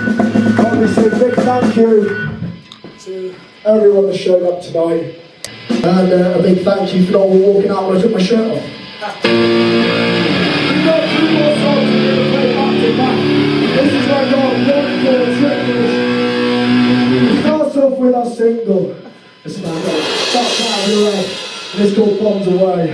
Obviously, big thank you to everyone that showed up tonight. And a big thank you for not walking out when I took my shirt off. We've got 2 more songs we're going to play back to back. This is my God, One Called Trickles. It starts off with our single. It's about Stop Out of Your Head. And it's called Bombs Away.